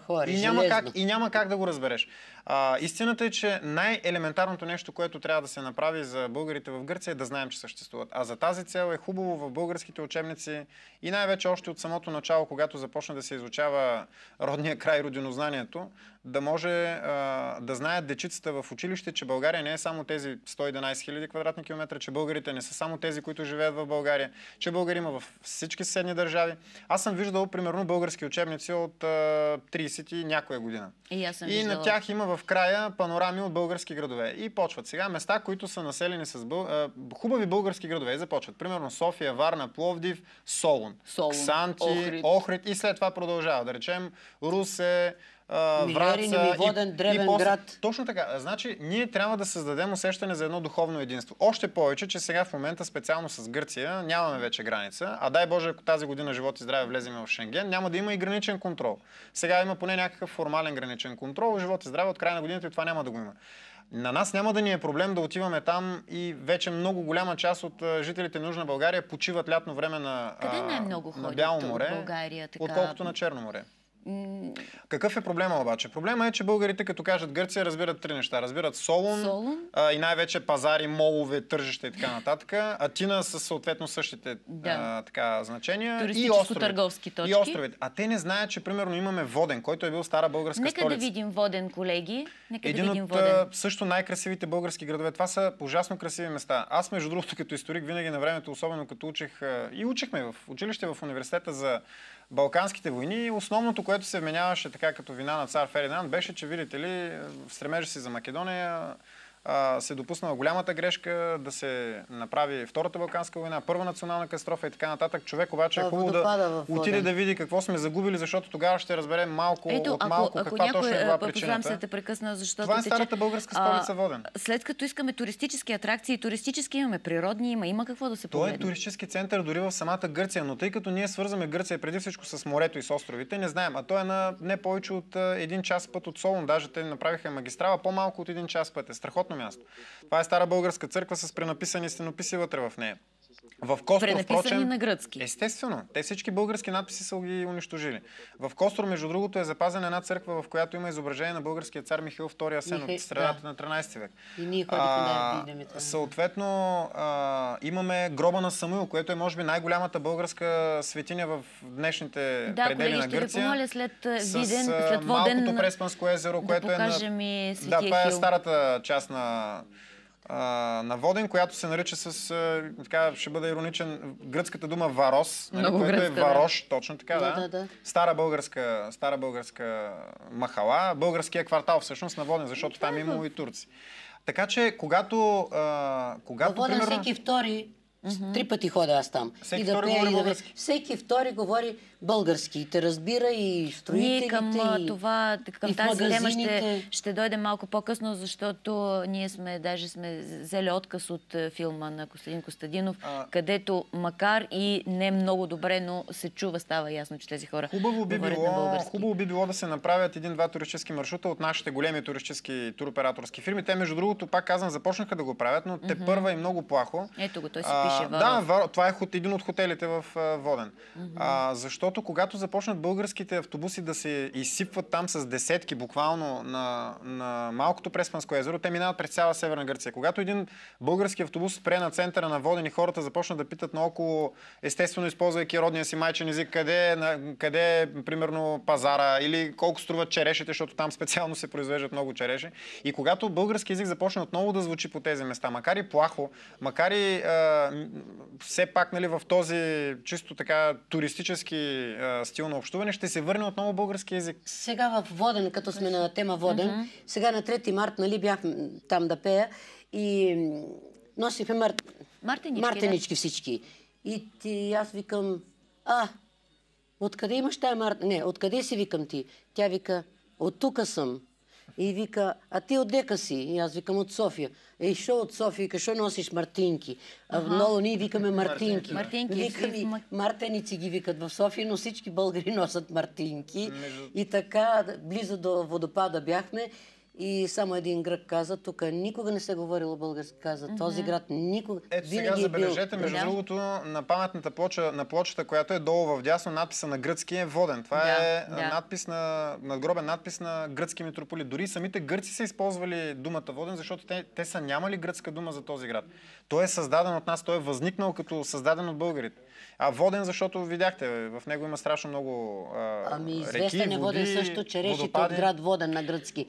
И няма как да го разбереш. Истината е, че най-елементарното нещо, което трябва да се направи за българите в Гърция, е да знаем, че съществуват. А за тази цел е хубаво в българските учебници и най-вече още от самото начало, когато започне да се изучава родния край, родинознанието, да може да знаят дечицата в училище, че България не е само тези 111 000 квадратни километра, че българите не са само тези, които живеят в България, че българи има в всички съседни държави. Аз съм виждал примерно български учебници от 30 и някоя година. И на тях има в края панорами от български градове. И почват сега места, които са населени с хубави български градове. И започват. Примерно София, Варна, Пловдив, Солун, Ксанти, Охрид. И след това продължава. Да речем Русе, Враца Воден, Древен град. Точно така. Значи, ние трябва да създадем усещане за едно духовно единство. Още повече, че сега в момента специално с Гърция нямаме вече граница, а дай Боже, ако тази година живот и здраве влезем в Шенген, няма да има и граничен контрол. Сега има поне някакъв формален граничен контрол, живот и здраве от края на годината и това няма да го има. На нас няма да ни е проблем да отиваме там и вече много голяма част от жителите на Южна България почиват лятно време на Бяло море, отколкото на Черно море. Какъв е проблема обаче? Проблема е, че българите, като кажат Гърция, разбират три неща. Разбират Солун. И най-вече пазари, молове, тържища и така нататък. Атина с съответно същите значения. Туристическо-търговски точки. И островите. А те не знаят, че примерно имаме Воден, който е бил стара българска столица. Нека да видим Воден, колеги. Един от също най-красивите български градове. Това са ужасно красиви места. Аз, между другото, като историк, винаги на времето, особено като учих и учихме в училище, в университета за Балканските войни, основното, което се вменяваше така като вина на цар Фердинанд, беше, че, видите ли, в стремежа си за Македония, се допуснала голямата грешка да се направи Втората Балканска война, Първа национална катастрофа и така нататък. Човек обаче е хубаво да отиде да види какво сме загубили, защото тогава ще разберем малко от малко каква точно е била причината. Се те прекъсна, защото това е старата българска столица Воден. След като искаме туристически атракции, туристически имаме, природни има какво да се погледне. Той е туристически център дори в самата Гърция, но тъй като ние свързваме Гърция преди всичко с морето и с островите, не знаем. А той е на не повече от 1 час път от Солун. Даже те направиха магистрала по-малко от 1 час път. Е страхотно място. Това е стара българска църква с пренаписани стенописи вътре в нея. В Костор, впрочем, на гръцки. Естествено. Те всички български надписи са ги унищожили. В Костор, между другото, е запазена една църква, в която има изображение на българския цар Михаил II Асен от средата на 13 век. И ние ходихме да видим това. Съответно, имаме гроба на Самуил, което е, може би, най-голямата българска светиня в днешните предели на Гърция. Да, ще ви помоля след Виден, след Воден, Малкото Преспанско езеро, което е на... Да, това е старата част на Воден, която се нарича така ще бъда ироничен, гръцката дума Варос, нали, което е Варош, точно така, да. Стара българска махала, българския квартал всъщност на Воден, защото там имало и турци. Така че, когато Воден всеки втори, 3 пъти ходя аз там. Всеки втори говори български. Всеки втори говори български. И те разбира и строителите, ние към тази тема ще дойдем малко по-късно, защото ние сме взели отказ от филма на Костадин Костадинов, където макар и не много добре, но се чува, става ясно, че тези хора говорят на български. Хубаво би било да се направят 1-2 туристически маршрута от нашите големи туристически туроператорски фирми. Те, между другото, пак казвам, започнаха да го правят, но те първа и много плахо. Ето го, той си пише Варос. Да, това е един от хотелите в Воден. Защото когато започнат българските автобуси да се изсипват там с десетки, буквално на малкото Преспанско езеро, те минават през цяла Северна Гърция. Когато един български автобус спре на центъра на Воден и хората започнат да питат наоколо, естествено използвайки родния си майчин език, къде е, примерно, пазара или колко струват черешите, защото там специално се произвеждат много череши. И когато български език започне отново да звучи по тези места, макар и плахо, макар и все пак, нали, в този чисто така туристически стил на общуване, ще се върне отново български език. Сега в Воден, като сме на тема Воден, сега на 3 март, нали, бях там да пея и носихме мартенички всички. И аз викам, откъде имаш тая марта? Не, откъде си, викам ти? Тя вика, от тука съм. И вика, а ти отдека си? И аз викам, от София. Шо от София? Шо носиш мартинки? Много ние викаме мартинки. Мартеници ги викат в София, но всички българи носят мартинки. И така, близо до водопада бяхме. И само един грък каза, тук никога не се говорило български, каза. Този град никога. Ето сега забележете, между другото, на паметната плоча, на плочата, която е долу в дясно, надписа на гръцки е Воден. Това е надгробен надпис на гръцки митрополит. Дори самите гърци са използвали думата Воден, защото те са нямали гръцка дума за този град. Той е създаден от нас, той е възникнал като създаден от българите. А Воден, защото видяхте, в него има страшно много реки, известен е Воден също, черешите от град Воден на гръцки.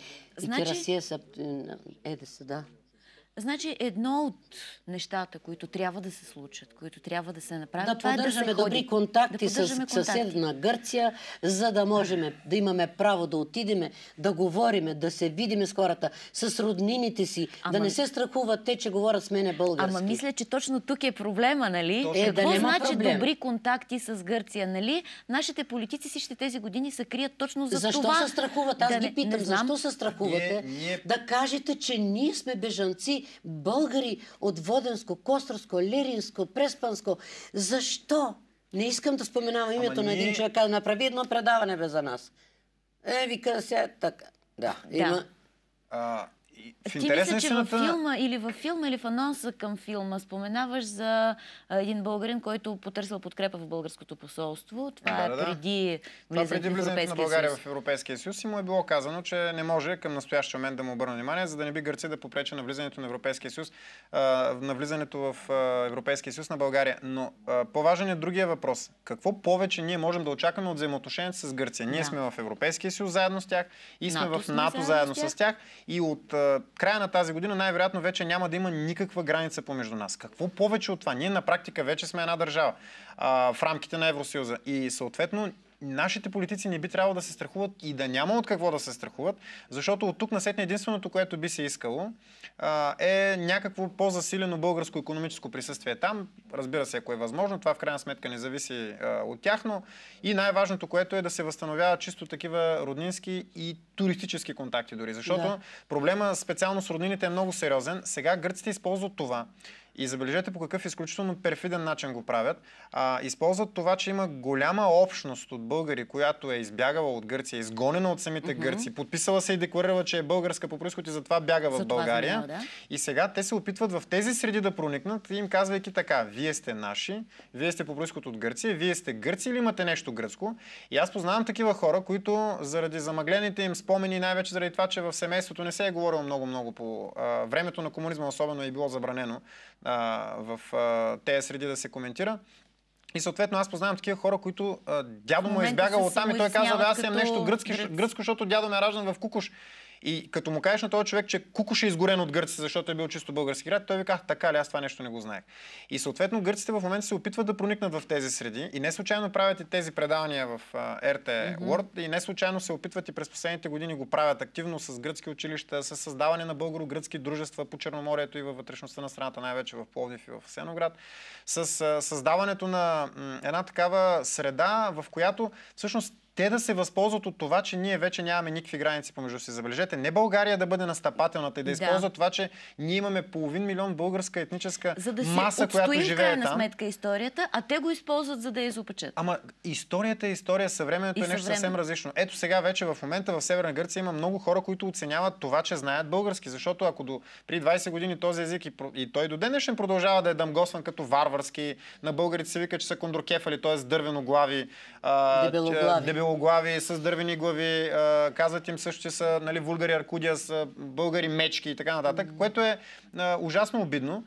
Значи едно от нещата, които трябва да се случат, които трябва да се направят, да поддържаме добри контакти с съседна Гърция, за да можем да имаме право да отидеме, да говориме, да се видиме с хората, с роднините си, да не се страхуват те, че говорят с мене български. Ама мисля, че точно тук е проблема, нали? Какво значи добри контакти с Гърция, нали? Нашите политици всичките тези години се крият точно за това. Защо се страхуват? Аз ги питам, защо се страхувате? Да кажете, че ние сме бежанци, българи от Воденско, Костърско, Лиринско, Преспанско. Защо? Не искам да споменавам името на един човек, да направи едно предаване за нас. Вика се така. Да. Ти мисля, че във филма или в анонса към филма споменаваш за един българин, който потърсил подкрепа в българското посолство. Това е преди влизането на България в Европейския съюз и му е било казано, че не може към настоящия момент да му обърне внимание, за да не би Гърция да попречи на влизането на Европейския съюз, на влизането в Европейския съюз на България. Но по-важен е другия въпрос. Какво повече ние можем да очакваме от взаимоотношенията с Гърция? Ние сме в Европейския съюз заедно с тях и сме в НАТО заедно с тях и от края на тази година най-вероятно вече няма да има никаква граница помежду нас. Какво повече от това? Ние на практика вече сме една държава в рамките на Евросъюза и съответно нашите политици не би трябвало да се страхуват и да няма от какво да се страхуват, защото от тук насетне единственото, което би се искало, е някакво по-засилено българско икономическо присъствие там. Разбира се, ако е възможно, това в крайна сметка не зависи от тях, но и най-важното, което е да се възстановяват чисто такива роднински и туристически контакти дори, защото проблема специално с роднините е много сериозен. Сега гърците използват това. И забележете по какъв изключително перфиден начин го правят. Използват това, че има голяма общност от българи, която е избягала от Гърция, изгонена от самите гърци, подписала се и декларирала, че е българска по произход и затова бяга в България. И сега те се опитват в тези среди да проникнат, им казвайки така: вие сте наши, вие сте по произход от Гърция, вие сте гърци или имате нещо гръцко. И аз познавам такива хора, които заради замъглените им спомени, най-вече заради това, че в семейството не се е говорило много по времето на комунизма, особено е било забранено в тези среди да се коментира. И съответно аз познавам такива хора, които дядо му е избягал оттам и той казва: аз имам нещо гръцко, защото дядо ме е раждан в Кукуш. И като му кажеш на този човек, че Кукуш е изгорен от гърците, защото е бил чисто български град, той ви казва: така ли, аз това нещо не го знаех. И съответно гърците в момента се опитват да проникнат в тези среди и не случайно правят и тези предавания в РТ World и не случайно се опитват и през последните години го правят активно с гръцки училища, с създаване на българо-гръцки дружества по Черноморието и във вътрешността на страната, най-вече в Пловдив и в Асеновград, с създаването на една такава среда, в която всъщност те да се възползват от това, че ние вече нямаме никакви граници помежду си. Забележете, не България да бъде настъпателната и да използва това, че ние имаме 500 000 българска етническа маса, която живее там. За да се отстои в крайна сметка историята, а те го използват, за да я изопачат. Ама историята е история, съвременното е нещо съвсем различно. Ето сега вече в момента в Северна Гърция има много хора, които оценяват това, че знаят български, защото ако при 20 години този език и той до ден днешен продължава да е дамгосван като варварски, на българите се вика, че са кондрокефали, т.е. дървеноглави, дебелоглави, с дървени глави, казват им също, че са, нали, вулгари аркудия, с българи мечки и така нататък, което е ужасно обидно.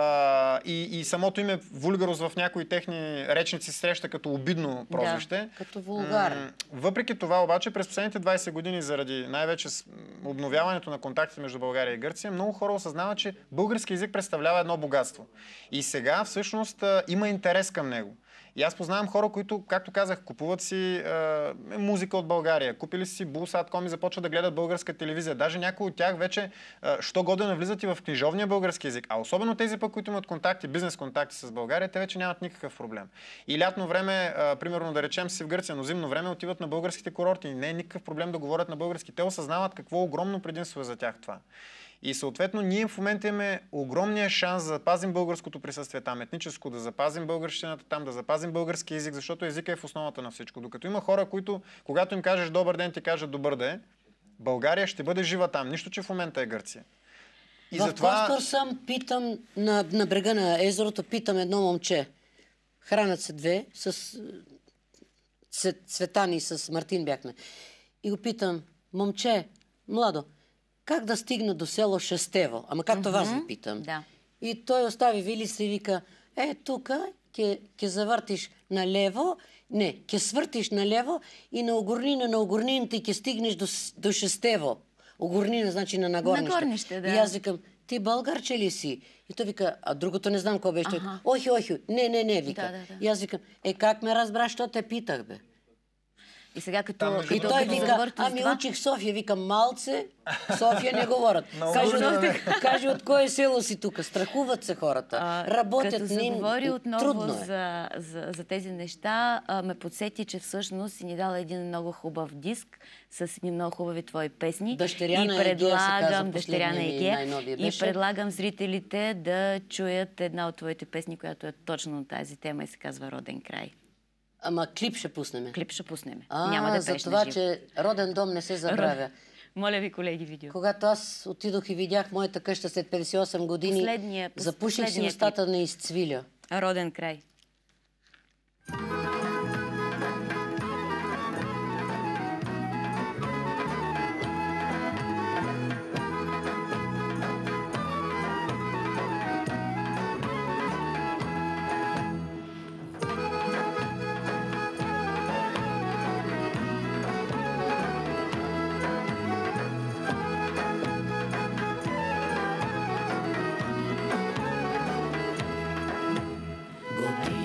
И самото име вулгарус в някои техни речници среща като обидно прозвище. Да, като вулгар. Въпреки това обаче през последните 20 години, заради най-вече обновяването на контактите между България и Гърция, много хора осъзнават, че български език представлява едно богатство. И сега всъщност има интерес към него. И аз познавам хора, които, както казах, купуват си музика от България, купили си Булсатком и започват да гледат българска телевизия. Даже някои от тях вече що годе навлизат и в книжовния български език. А особено тези пък, които имат контакти, бизнес контакти с България, те вече нямат никакъв проблем. И лятно време, примерно да речем си в Гърция, но зимно време отиват на българските курорти. И не е никакъв проблем да говорят на български. Те осъзнават какво огромно предимство е за тях това. И съответно ние в момента имаме огромния шанс да запазим българското присъствие там, етническо, да запазим българщината там, да запазим български език, защото езика е в основата на всичко. Докато има хора, които, когато им кажеш добър ден, ти кажат добър ден, България ще бъде жива там. Нищо, че в момента е Гърция. И в Костор съм, питам, на брега на езерото, питам едно момче. Хранят се две, с Цветан и с Мартин бяхме. И го питам: момче, младо, как да стигна до село Шестево? Ама както вас ви питам. Да. И той остави вилица и вика: тук ке завъртиш налево, ке свъртиш налево и на огорнината ке стигнеш до Шестево. Огорнина значи на нагорнище. Нагорнище, да. И аз викам: ти българче ли си? И той вика: а другото не знам какво беше. Охи, не, вика. Да. И аз викам: как ме разбраш, що те питах, бе? И сега И той вика: учих в София. Викам: малце, София не говорят. Кажи от кое село си тук. Страхуват се хората. Работят. Като се говори отново е. за тези неща, ме подсети, че всъщност си ни дала един много хубав диск с едни много хубави твои песни. Дъщеря Егея, и предлагам зрителите да чуят една от твоите песни, която е точно на тази тема и се казва Роден край. Ама клип ще пуснем. Клип ще пуснем. Няма да пеш за това, че Роден дом не се забравя. Моля ви, колеги, видео. Когато аз отидох и видях моята къща след 58 години, запуших си устата на изцвиля. Роден край. Горе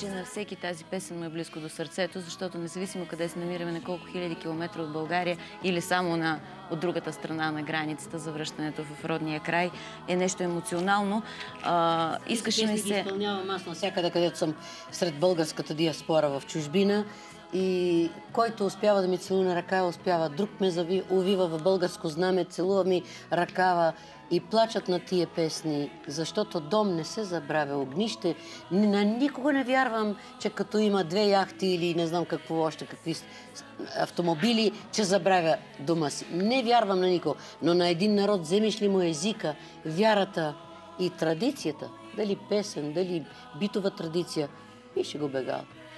че на всеки тази песен му е близко до сърцето, защото независимо къде се намираме, на колко хиляди километра от България или само от другата страна на границата, за връщането в родния край е нещо емоционално. Искаше ми се... Изпълнявам аз навсякъде, където съм сред българската диаспора в чужбина. И който успява да ми целуне ръка, успява. Друг ме увива в българско знаме, целува ми ръкава и плачат на тия песни, защото дом не се забравя, огнище. На никога не вярвам, че като има 2 яхти или не знам какво още, какви автомобили, че забравя дома си. Не вярвам на никого, но на един народ вземеш ли му езика, вярата и традицията, дали песен, дали битова традиция, и ще го бегал.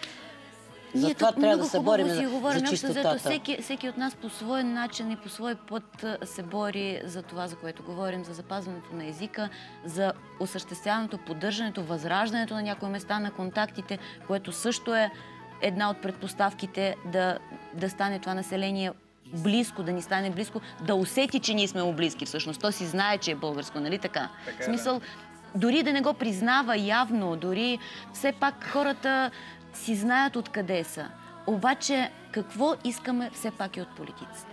Затова трябва да се борим за чистотата. Всеки от нас по свой начин и по свой път се бори за това, за което говорим, за запазването на езика, за осъществяването, поддържането, възраждането на някои места на контактите, което също е една от предпоставките да стане това население близко, да ни стане близко, да усети, че ние сме му близки всъщност. То си знае, че е българско, нали така? В смисъл, дори да не го признава явно, дори все пак хората си знаят откъде са. Обаче, какво искаме все пак и от политиците?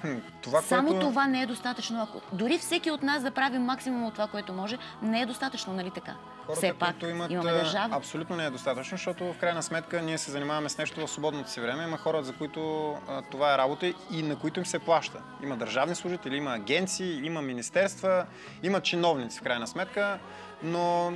Само това не е достатъчно. Дори всеки от нас да прави максимум от това, което може, не е достатъчно, нали така? Все пак имаме държава. Абсолютно не е достатъчно, защото в крайна сметка ние се занимаваме с нещо в свободното си време. Има хора, за които това е работа и на които им се плаща. Има държавни служители, има агенции, има министерства, има чиновници в крайна сметка, но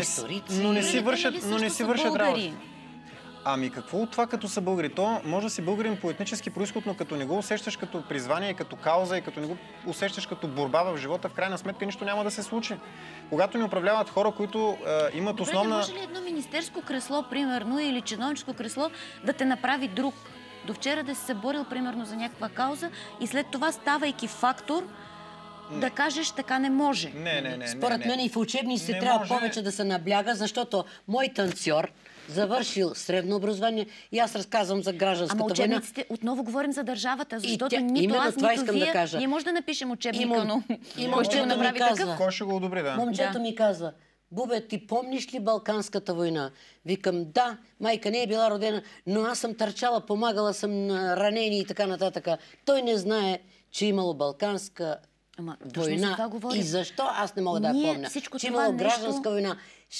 не си вършат работа. Ами какво от това, като са българи? То може да си българин по етнически произход, но като не го усещаш като призвание, като кауза и като не го усещаш като борба в живота, в крайна сметка нищо няма да се случи. Когато ни управляват хора, които имат основна... Може ли едно министерско кресло, примерно, или чиновническо кресло да те направи друг? До вчера да си се борил, примерно, за някаква кауза и след това, ставайки фактор, да кажеш така не може. Според мен и в учебниците трябва повече да се набляга, защото мой танцор завършил средно образование и аз разказвам за гражданската война. Ама учебниците, отново говорим за държавата, защото нито аз, нито вие, ние може да напишем учебника, но кой ще го направи такъв? Кой ще го одобри, да? Момчето ми казва: Бубе, ти помниш ли Балканската война? Викам: да, майка не е била родена, но аз съм търчала, помагала съм на ранени и така нататък. Той не знае, че имало Балканска война. И защо аз не мога да я помня? Че имало гражданска война.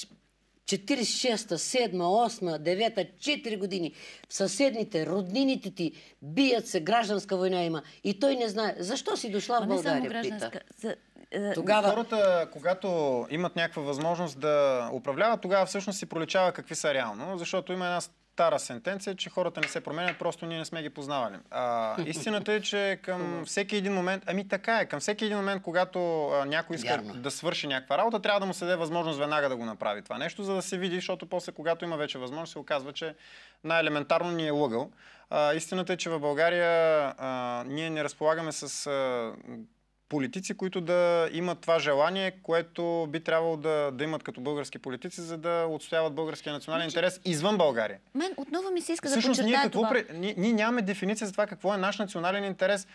46-та, 7-та, 8-та, 9-та, 4 години. В съседните, роднините ти бият се, гражданска война има. И той не знае. Защо си дошла в България, пита? Тогава... Хората, когато имат някаква възможност да управляват, тогава всъщност си проличава какви са реално, защото има една стара сентенция, че хората не се променят, просто ние не сме ги познавали. Истината е, че към всеки един момент, към всеки един момент, когато някой иска да свърши някаква работа, трябва да му се даде възможност веднага да го направи това нещо, за да се види, защото после, когато има вече възможност, се оказва, че най-елементарно ни е лъгал. Истината е, че в България ние не разполагаме с политици, които да имат това желание, което би трябвало да имат като български политици, за да отстояват българския национален интерес извън България. Мен отново ми се иска да подчертая това. Ние нямаме дефиниция за това какво е наш национален интерес.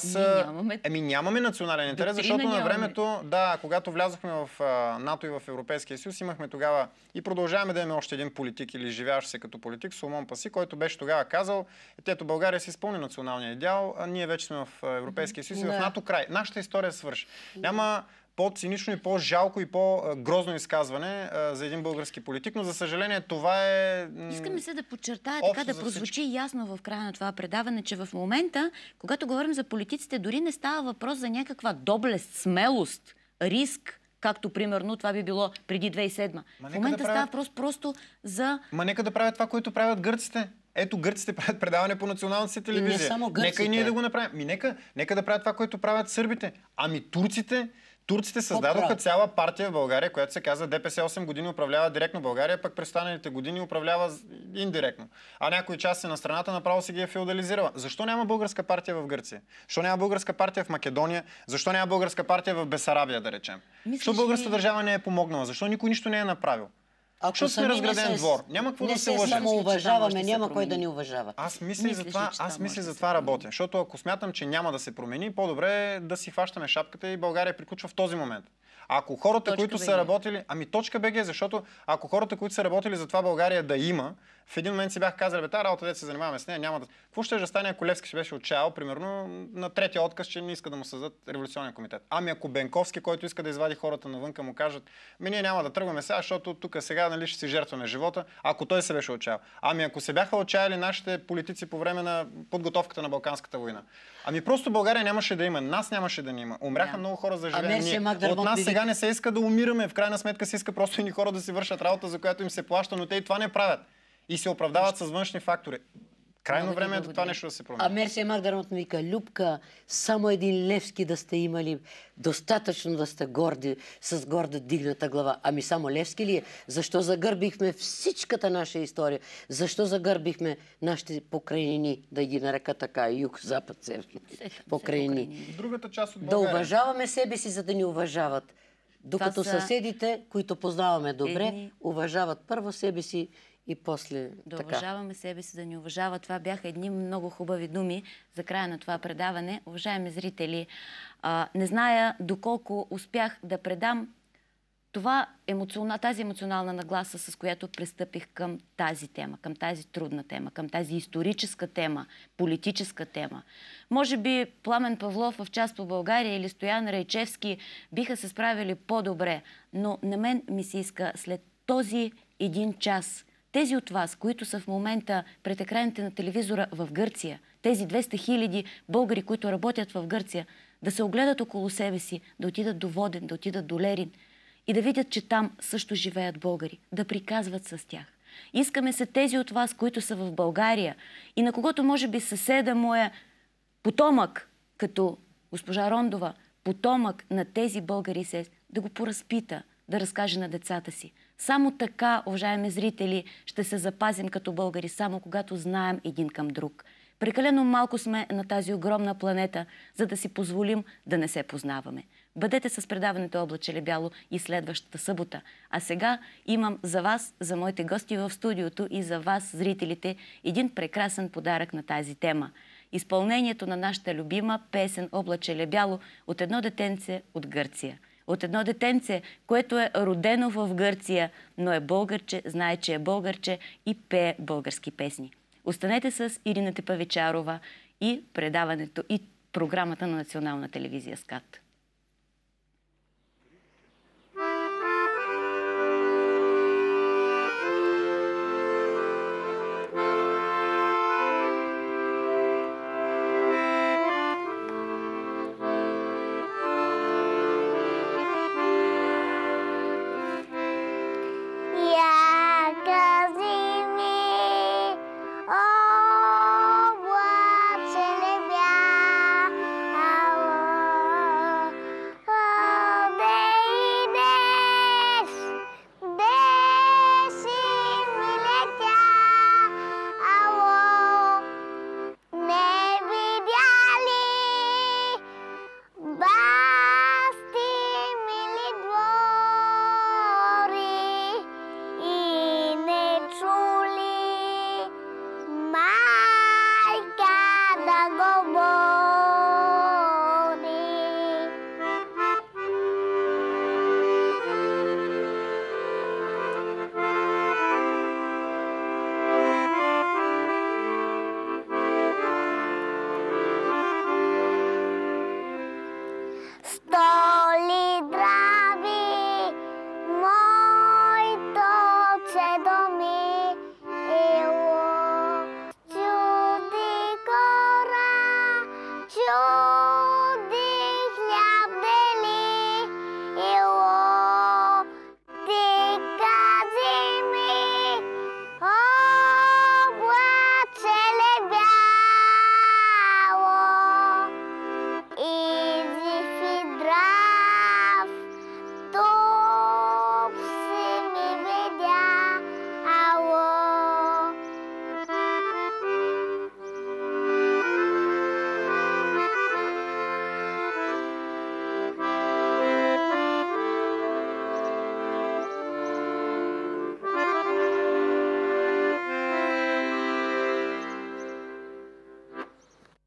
Нямаме национален интерес, защото на времето, когато влязохме в НАТО и в Европейския съюз, имахме тогава и продължаваме да имаме още един политик или живеещ се като политик, Соломон Паси, който беше тогава казал: ето България си изпълни националния идеал, а ние вече сме в Европейския съюз и в НАТО край. Нашата история свърши. Няма по-цинично и по-жалко и по-грозно изказване за един български политик, но за съжаление това е... Искам се да подчертая, така да прозвучи ясно в края на това предаване, че в момента, когато говорим за политиците, дори не става въпрос за някаква доблест, смелост, риск, както примерно това би било преди 2007. В момента става въпрос просто за... Нека да правят това, което правят гърците. Ето, гърците правят предаване по националната си телевизия. И не само гърците. Нека и ние да го направим. Нека да правят това, което правят сърбите. Турците създадоха цяла партия в България, която се казва ДПС. 8 години управлява директно България, пък през останалите години управлява индиректно. А някои части на страната направо си ги е феодализирала. Защо няма българска партия в Гърция? Защо няма българска партия в Македония? Защо няма българска партия в Бесарабия, да речем? Защо българската държава не е помогнала? Защо никой нищо не е направил? Защото сме разграден двор. Няма какво да се лъжим. Не се самоуважаваме, няма кой да ни уважава. Аз мисля за това работя. Защото ако смятам, че няма да се промени, по-добре е да си хващаме шапката и България приключва в този момент. Ако хората, Точка които БГ. са работили... Ами точка БГ, защото ако хората, които са работили за това България да има, в един момент си бях казали, бе, тази работа, дето се занимаваме с нея, няма да... Какво ще да стане, ако Левски ще беше отчаял, примерно, на третия отказ, че не иска да му създадат революционен комитет? Ами ако Бенковски, който иска да извади хората навънка, му кажат, ние няма да тръгваме сега, защото тук сега нали, ще си жертваме живота, ако той се беше отчаял. Ами ако се бяха отчаяли нашите политици по време на подготовката на Балканската война. Ами просто България нямаше да има, нас нямаше да ни има. Умряха много хора за живеене. От нас сега не се иска да умираме, в крайна сметка се иска просто едни хора да си вършат работа, за която им се плаща, но те и това не правят. И се оправдават с външни фактори. Крайно време е това нещо да се промени. А Мерсия Магдарот ми вика, Любка, само един Левски да сте имали, достатъчно да сте горди, с гордо дигната глава. Ами само Левски ли е? Защо загърбихме всичката наша история? Защо загърбихме нашите покрайнини, да ги нарека така, юг, запад, север, покрайнини? Другата част от Да България. уважаваме себе си, за да ни уважават. Докато съседите, които познаваме добре, уважават първо себе си и после да така. уважаваме себе си, да ни уважават. Това бяха едни много хубави думи за края на това предаване. Уважаеми зрители, не зная доколко успях да предам тази емоционална нагласа, с която пристъпих към тази тема, към тази трудна тема, към тази историческа тема, политическа тема. Може би Пламен Павлов в Част по България или Стоян Райчевски биха се справили по-добре, но на мен ми се иска след този един час тези от вас, които са в момента пред екраните на телевизора в Гърция, тези 200 хиляди българи, които работят в Гърция, да се огледат около себе си, да отидат до Воден, да отидат до Лерин и да видят, че там също живеят българи, да приказват с тях. Искаме се тези от вас, които са в България и на когото може би съседа му е потомък, като госпожа Рондова, потомък на тези българи се, да го поразпита, да разкаже на децата си. Само така, уважаеми зрители, ще се запазим като българи, само когато знаем един към друг. Прекалено малко сме на тази огромна планета, за да си позволим да не се познаваме. Бъдете с предаването Облачеле бяло и следващата събота. А сега имам за вас, за моите гости в студиото и за вас, зрителите, един прекрасен подарък на тази тема. Изпълнението на нашата любима песен Облачеле бяло от едно детенце от Гърция. От едно детенце, което е родено в Гърция, но е българче, знае, че е българче и пее български песни. Останете с Ирина Тепавичарова и предаването и програмата на Национална телевизия СКАТ.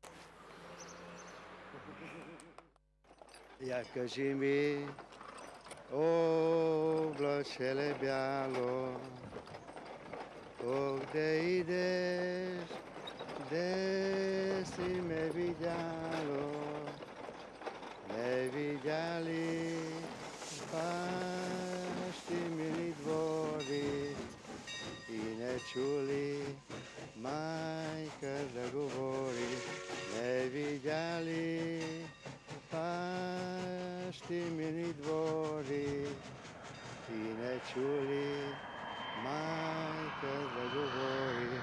Я кажи ми, облачеле бяло. О, где идеш, где си ме видяло? Не видяли бащи мили двори и не чули майка да говори. Не видяли бащи мили двори и не чули майка да говори.